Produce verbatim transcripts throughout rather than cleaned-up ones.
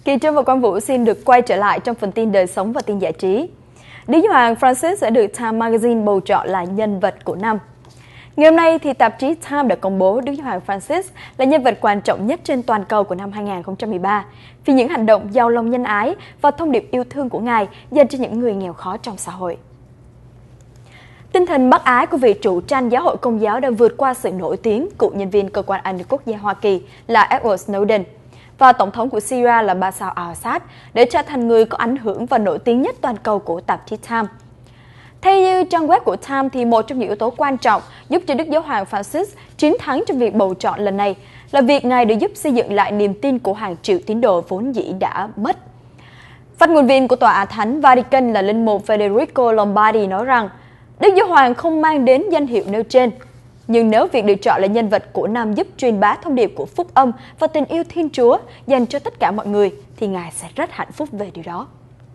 Kỳ Trân và Quang Vũ xin được quay trở lại trong phần tin đời sống và tin giải trí. Đức Giáo hoàng Francis đã được Time Magazine bầu chọn là nhân vật của năm. Ngày hôm nay thì tạp chí Time đã công bố Đức Giáo hoàng Francis là nhân vật quan trọng nhất trên toàn cầu của năm hai nghìn không trăm mười ba vì những hành động giàu lòng nhân ái và thông điệp yêu thương của Ngài dành cho những người nghèo khó trong xã hội. Tinh thần bác ái của vị trụ trăn giáo hội Công giáo đã vượt qua sự nổi tiếng cựu nhân viên cơ quan an ninh quốc gia Hoa Kỳ là Edward Snowden và Tổng thống của Syria là Bashar al-Assad để trở thành người có ảnh hưởng và nổi tiếng nhất toàn cầu của tạp chí Time. Theo như trang web của Time, thì một trong những yếu tố quan trọng giúp cho Đức Giáo hoàng Francis chiến thắng trong việc bầu chọn lần này là việc Ngài đã giúp xây dựng lại niềm tin của hàng triệu tín đồ vốn dĩ đã mất. Phát ngôn viên của Tòa Thánh Vatican là linh mục Federico Lombardi nói rằng Đức Giáo hoàng không mang đến danh hiệu nêu trên, nhưng nếu việc được chọn là nhân vật của năm giúp truyền bá thông điệp của phúc âm và tình yêu Thiên Chúa dành cho tất cả mọi người, thì Ngài sẽ rất hạnh phúc về điều đó.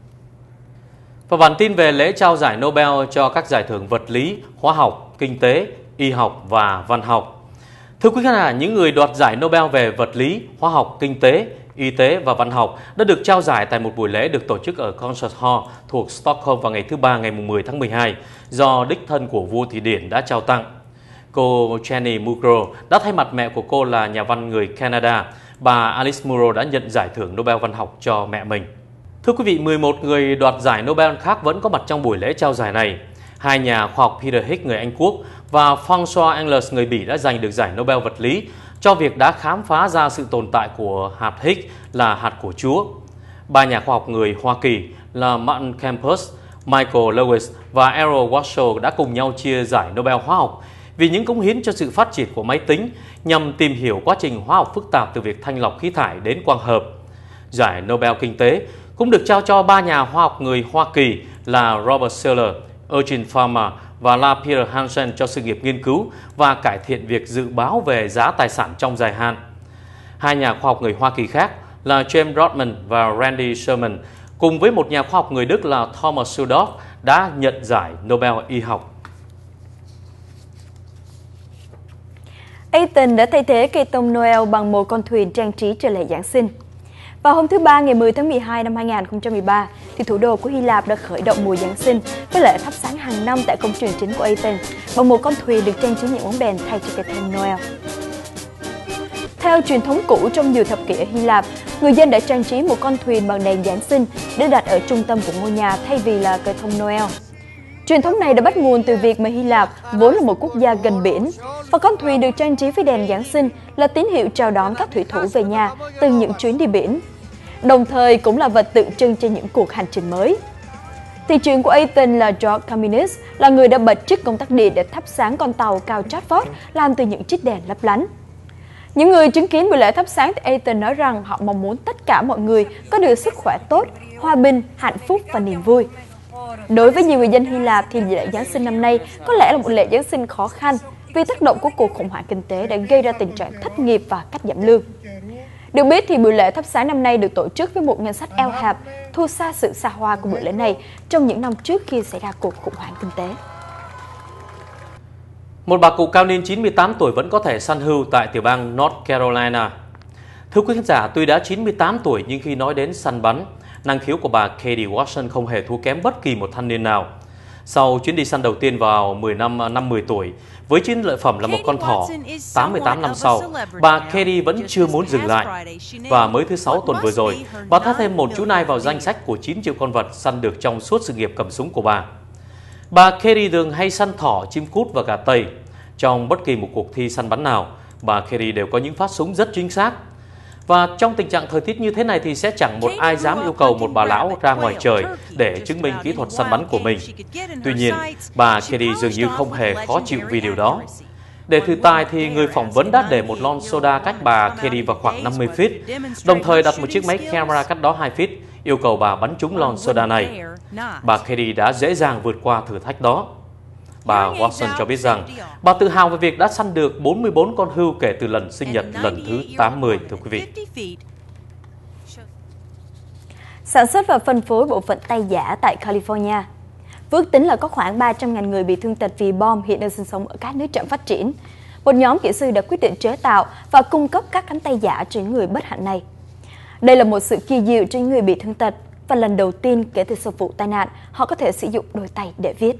Và bản tin về lễ trao giải Nobel cho các giải thưởng vật lý, hóa học, kinh tế, y học và văn học. Thưa quý khán giả, những người đoạt giải Nobel về vật lý, hóa học, kinh tế, y tế và văn học đã được trao giải tại một buổi lễ được tổ chức ở Concert Hall thuộc Stockholm vào ngày thứ Ba ngày mười tháng mười hai do đích thân của vua Thụy Điển đã trao tặng. Cô Jenny Mugro đã thay mặt mẹ của cô là nhà văn người Canada, bà Alice Munro đã nhận giải thưởng Nobel văn học cho mẹ mình. Thưa quý vị, mười một người đoạt giải Nobel khác vẫn có mặt trong buổi lễ trao giải này. Hai nhà khoa học Peter Higgs người Anh Quốc và François Engels người Bỉ đã giành được giải Nobel vật lý cho việc đã khám phá ra sự tồn tại của hạt Higgs là hạt của Chúa. Ba nhà khoa học người Hoa Kỳ là Martin Campus, Michael Lewis và Errol Watson đã cùng nhau chia giải Nobel hóa học vì những cống hiến cho sự phát triển của máy tính nhằm tìm hiểu quá trình hóa học phức tạp từ việc thanh lọc khí thải đến quang hợp. Giải Nobel Kinh tế cũng được trao cho ba nhà hóa học người Hoa Kỳ là Robert Shiller, Eugene Farmer và La Pierre Hansen cho sự nghiệp nghiên cứu và cải thiện việc dự báo về giá tài sản trong dài hạn. Hai nhà khoa học người Hoa Kỳ khác là James Rodman và Randy Sherman cùng với một nhà khoa học người Đức là Thomas Sudorf đã nhận giải Nobel y học. Athens đã thay thế cây thông Noel bằng một con thuyền trang trí cho lễ Giáng sinh. Vào hôm thứ Ba ngày mười tháng mười hai năm hai nghìn không trăm mười ba, thì thủ đô của Hy Lạp đã khởi động mùa Giáng sinh với lễ thắp sáng hàng năm tại công trường chính của Athens bằng một con thuyền được trang trí những bóng đèn thay cho cây thông Noel. Theo truyền thống cũ trong nhiều thập kỷ ở Hy Lạp, người dân đã trang trí một con thuyền bằng đèn Giáng sinh để đặt ở trung tâm của ngôi nhà thay vì là cây thông Noel. Truyền thống này đã bắt nguồn từ việc mà Hy Lạp vốn là một quốc gia gần biển, và con thuyền được trang trí với đèn Giáng sinh là tín hiệu chào đón các thủy thủ về nhà từ những chuyến đi biển, đồng thời cũng là vật tượng trưng cho những cuộc hành trình mới. Thị trưởng của Athens là George Kaminis là người đã bật chức công tắc điện để thắp sáng con tàu cao Chatford làm từ những chiếc đèn lấp lánh. Những người chứng kiến buổi lễ thắp sáng tại Athens nói rằng họ mong muốn tất cả mọi người có được sức khỏe tốt, hòa bình, hạnh phúc và niềm vui. Đối với nhiều người dân Hy Lạp thì lễ Giáng sinh năm nay có lẽ là một lễ Giáng sinh khó khăn vì tác động của cuộc khủng hoảng kinh tế đã gây ra tình trạng thất nghiệp và cắt giảm lương. Được biết thì buổi lễ thắp sáng năm nay được tổ chức với một ngân sách eo hẹp, thua xa sự xa hoa của buổi lễ này trong những năm trước khi xảy ra cuộc khủng hoảng kinh tế. Một bà cụ cao niên chín mươi tám tuổi vẫn có thể săn hươu tại tiểu bang North Carolina. Thưa quý khán giả, tuy đã chín mươi tám tuổi nhưng khi nói đến săn bắn, năng khiếu của bà Katie Watson không hề thua kém bất kỳ một thanh niên nào. Sau chuyến đi săn đầu tiên vào mười năm năm mười tuổi, với chiến lợi phẩm là một con thỏ, tám mươi tám năm sau, bà Katie vẫn chưa muốn dừng lại. Và mới thứ Sáu tuần vừa rồi, bà thắt thêm một chú nai vào danh sách của chín triệu con vật săn được trong suốt sự nghiệp cầm súng của bà. Bà Katie thường hay săn thỏ, chim cút và gà tây. Trong bất kỳ một cuộc thi săn bắn nào, bà Katie đều có những phát súng rất chính xác. Và trong tình trạng thời tiết như thế này thì sẽ chẳng một ai dám yêu cầu một bà lão ra ngoài trời để chứng minh kỹ thuật săn bắn của mình. Tuy nhiên, bà Katie dường như không hề khó chịu vì điều đó. Để thử tài thì người phỏng vấn đã để một lon soda cách bà Katie vào khoảng năm mươi feet, đồng thời đặt một chiếc máy camera cách đó hai feet, yêu cầu bà bắn trúng lon soda này. Bà Katie đã dễ dàng vượt qua thử thách đó. Bà Watson cho biết rằng bà tự hào về việc đã săn được bốn mươi bốn con hươu kể từ lần sinh nhật lần thứ tám mươi, thưa quý vị. Sản xuất và phân phối bộ phận tay giả tại California. Ước tính là có khoảng ba trăm nghìn người bị thương tật vì bom hiện đang sinh sống ở các nước chậm phát triển. Một nhóm kỹ sư đã quyết định chế tạo và cung cấp các cánh tay giả cho những người bất hạnh này. Đây là một sự kỳ diệu cho những người bị thương tật và lần đầu tiên kể từ sau vụ tai nạn họ có thể sử dụng đôi tay để viết.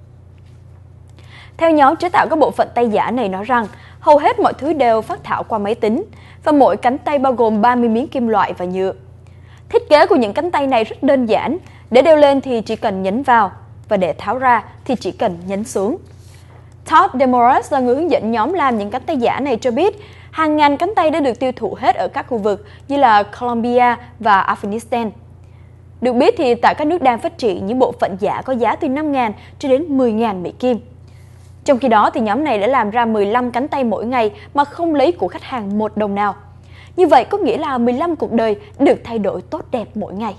Theo nhóm chế tạo các bộ phận tay giả này nói rằng, hầu hết mọi thứ đều phát thảo qua máy tính và mỗi cánh tay bao gồm ba mươi miếng kim loại và nhựa. Thiết kế của những cánh tay này rất đơn giản, để đeo lên thì chỉ cần nhấn vào và để tháo ra thì chỉ cần nhấn xuống. Todd Demoras là người hướng dẫn nhóm làm những cánh tay giả này cho biết, hàng ngàn cánh tay đã được tiêu thụ hết ở các khu vực như là Colombia và Afghanistan. Được biết thì tại các nước đang phát triển, những bộ phận giả có giá từ năm nghìn cho đến mười nghìn Mỹ Kim. Trong khi đó thì nhóm này đã làm ra mười lăm cánh tay mỗi ngày mà không lấy của khách hàng một đồng nào. Như vậy có nghĩa là mười lăm cuộc đời được thay đổi tốt đẹp mỗi ngày.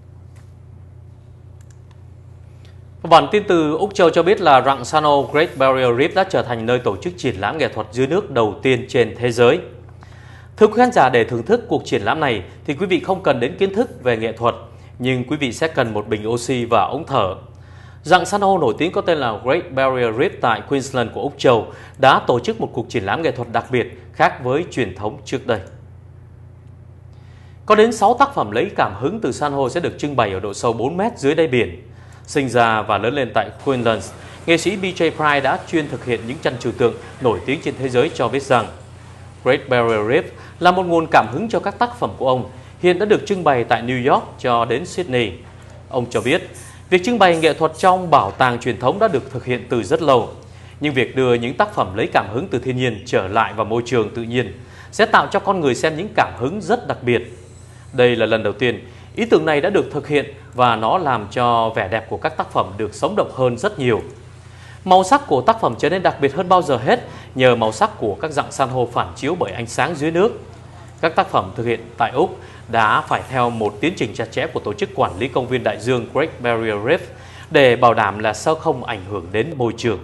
Bản tin từ Úc Châu cho biết là rặng san hô Great Barrier Reef đã trở thành nơi tổ chức triển lãm nghệ thuật dưới nước đầu tiên trên thế giới. Thưa quý khán giả, để thưởng thức cuộc triển lãm này thì quý vị không cần đến kiến thức về nghệ thuật, nhưng quý vị sẽ cần một bình oxy và ống thở. Rặng san hô nổi tiếng có tên là Great Barrier Reef tại Queensland của Úc Châu đã tổ chức một cuộc triển lãm nghệ thuật đặc biệt khác với truyền thống trước đây. Có đến sáu tác phẩm lấy cảm hứng từ san hô sẽ được trưng bày ở độ sâu bốn mét dưới đáy biển. Sinh ra và lớn lên tại Queensland, nghệ sĩ bê jay Price đã chuyên thực hiện những tranh trừu tượng nổi tiếng trên thế giới cho biết rằng Great Barrier Reef là một nguồn cảm hứng cho các tác phẩm của ông, hiện đã được trưng bày tại New York cho đến Sydney. Ông cho biết, việc trưng bày nghệ thuật trong bảo tàng truyền thống đã được thực hiện từ rất lâu, nhưng việc đưa những tác phẩm lấy cảm hứng từ thiên nhiên trở lại vào môi trường tự nhiên sẽ tạo cho con người xem những cảm hứng rất đặc biệt. Đây là lần đầu tiên ý tưởng này đã được thực hiện và nó làm cho vẻ đẹp của các tác phẩm được sống động hơn rất nhiều. Màu sắc của tác phẩm trở nên đặc biệt hơn bao giờ hết nhờ màu sắc của các rặng san hô phản chiếu bởi ánh sáng dưới nước. Các tác phẩm thực hiện tại Úc đã phải theo một tiến trình chặt chẽ của Tổ chức Quản lý Công viên Đại dương Great Barrier Reef để bảo đảm là sẽ không ảnh hưởng đến môi trường.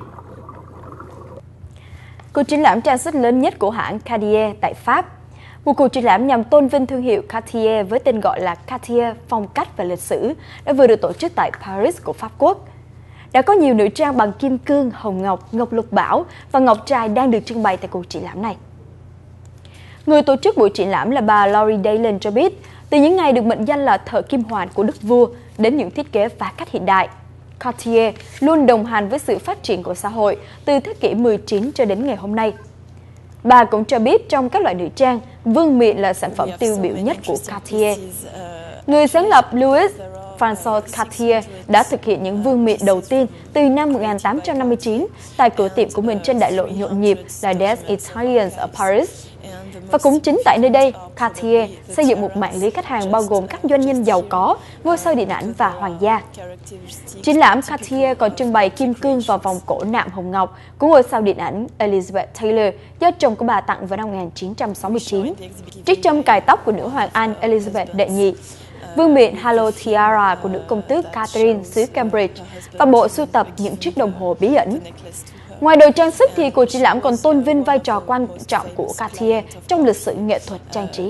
Cuộc triển lãm trang sức lớn nhất của hãng Cartier tại Pháp. Một cuộc triển lãm nhằm tôn vinh thương hiệu Cartier với tên gọi là Cartier phong cách và lịch sử đã vừa được tổ chức tại Paris của Pháp Quốc. Đã có nhiều nữ trang bằng kim cương, hồng ngọc, ngọc lục bảo và ngọc trai đang được trưng bày tại cuộc triển lãm này. Người tổ chức buổi triển lãm là bà Laurie Daylan cho biết, từ những ngày được mệnh danh là thợ kim hoàn của đức vua đến những thiết kế phá cách hiện đại, Cartier luôn đồng hành với sự phát triển của xã hội từ thế kỷ mười chín cho đến ngày hôm nay. Bà cũng cho biết trong các loại nữ trang, vương miện là sản phẩm tiêu biểu nhất của Cartier. Người sáng lập Louis François Cartier đã thực hiện những vương miện đầu tiên từ năm một nghìn tám trăm năm mươi chín tại cửa tiệm của mình trên đại lộ nhộn nhịp là Des Italiens ở Paris. Và cũng chính tại nơi đây, Cartier xây dựng một mạng lưới khách hàng bao gồm các doanh nhân giàu có, ngôi sao điện ảnh và hoàng gia. Triển lãm Cartier còn trưng bày kim cương và vòng cổ nạm hồng ngọc của ngôi sao điện ảnh Elizabeth Taylor do chồng của bà tặng vào năm một nghìn chín trăm sáu mươi chín, chiếc châm cài tóc của nữ hoàng Anh Elizabeth đệ nhị, vương miện Halo Tiara của nữ công tước Catherine xứ Cambridge và bộ sưu tập những chiếc đồng hồ bí ẩn. Ngoài đồ trang sức thì cuộc triển lãm còn tôn vinh vai trò quan trọng của Cartier trong lịch sử nghệ thuật trang trí.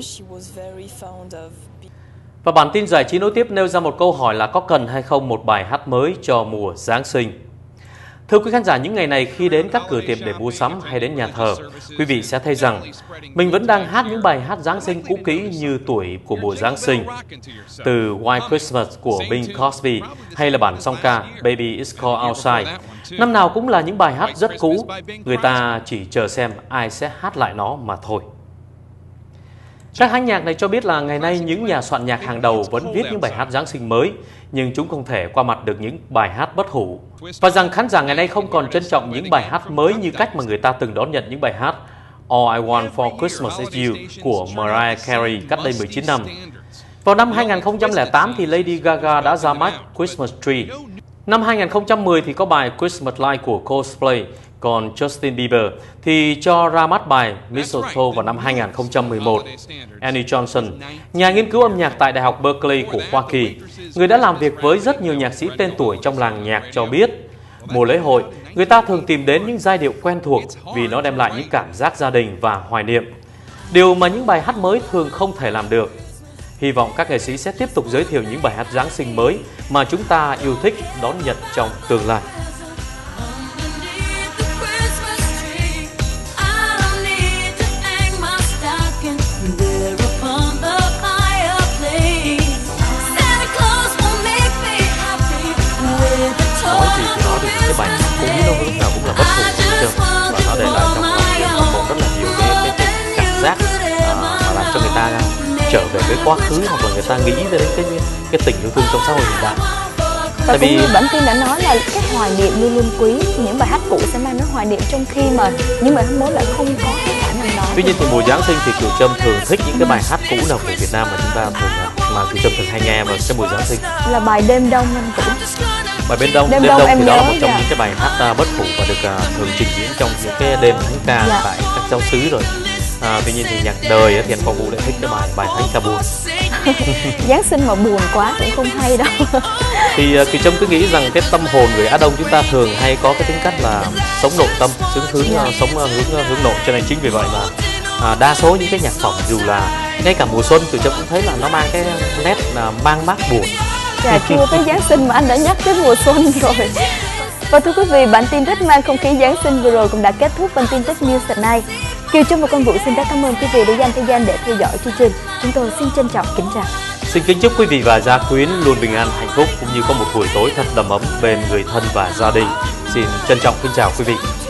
Và bản tin giải trí nối tiếp nêu ra một câu hỏi là có cần hay không một bài hát mới cho mùa Giáng sinh? Thưa quý khán giả, những ngày này khi đến các cửa tiệm để mua sắm hay đến nhà thờ, quý vị sẽ thấy rằng mình vẫn đang hát những bài hát Giáng sinh cũ kỹ như tuổi của mùa Giáng sinh. Từ White Christmas của Bing Crosby hay là bản song ca Baby It's Cold Outside, năm nào cũng là những bài hát rất cũ, người ta chỉ chờ xem ai sẽ hát lại nó mà thôi. Các hãng nhạc này cho biết là ngày nay những nhà soạn nhạc hàng đầu vẫn viết những bài hát Giáng sinh mới, nhưng chúng không thể qua mặt được những bài hát bất hủ. Và rằng khán giả ngày nay không còn trân trọng những bài hát mới như cách mà người ta từng đón nhận những bài hát All I Want for Christmas Is You của Mariah Carey cách đây mười chín năm. Vào năm hai nghìn không trăm lẻ tám thì Lady Gaga đã ra mắt Christmas Tree. Năm hai nghìn không trăm mười thì có bài Christmas Light của Coldplay, còn Justin Bieber thì cho ra mắt bài Mistletoe vào năm hai nghìn không trăm mười một. Annie Johnson, nhà nghiên cứu âm nhạc tại Đại học Berkeley của Hoa Kỳ, người đã làm việc với rất nhiều nhạc sĩ tên tuổi trong làng nhạc cho biết, mùa lễ hội, người ta thường tìm đến những giai điệu quen thuộc vì nó đem lại những cảm giác gia đình và hoài niệm, điều mà những bài hát mới thường không thể làm được. Hy vọng các nghệ sĩ sẽ tiếp tục giới thiệu những bài hát Giáng sinh mới mà chúng ta yêu thích đón nhận trong tương lai. There upon the fire trơn, và nó để lại trong lòng người hâm mộ rất là nhiều cái, cái, cái cảm giác à, mà làm cho người ta trở về với quá khứ, hoặc là người ta nghĩ đến cái cái tình yêu thương trong xã hội hiện đại. Và cũng như bản tin đã nói là cái hoài niệm luôn luôn quý, những bài hát cũ sẽ mang đến hoài niệm trong khi mà những bài hát mới lại không có cái khả năng đó. Tuy nhiên thì mùa Giáng sinh thì Kiều Trâm thường thích những cái bài hát cũ nào của Việt Nam mà chúng ta thường mà Kiều Trâm thường hay nghe vào cái mùa Giáng sinh. Là bài Đêm Đông năm cũ. Bài Đêm Đông, Đêm, Đêm Đông, Đông em thì đó là nhớ một trong dạ. những cái bài hát uh, bất hủ và được uh, thường trình diễn trong những cái đêm thánh ca dạ. tại các giáo xứ rồi. À, tuy nhiên thì nhạc đời thì anh Phong Vũ lại thích cái bài bài thánh ca buồn. Giáng sinh mà buồn quá cũng không hay đâu. Thì uh, Kiều Trâm cứ nghĩ rằng cái tâm hồn người Á Đông chúng ta thường hay có cái tính cách là sống nội tâm, hướng hướng yeah. uh, sống uh, hướng uh, hướng nội, cho nên chính vì vậy mà uh, đa số những cái nhạc phẩm dù là ngay cả mùa xuân Kiều Trâm cũng thấy là nó mang cái nét uh, mang mát buồn. Dạ chưa tới Giáng sinh mà anh đã nhắc tới mùa xuân rồi. Và thưa quý vị, bản tin rất mang không khí Giáng sinh vừa rồi cũng đã kết thúc bản tin Tech News at Night. Kiều Trâm và Công Vũ xin rất cảm ơn quý vị đã dành thời gian để theo dõi chương trình. Chúng tôi xin trân trọng kính chào. Xin kính chúc quý vị và gia quyến luôn bình an, hạnh phúc cũng như có một buổi tối thật đầm ấm bên người thân và gia đình. Xin trân trọng kính chào quý vị.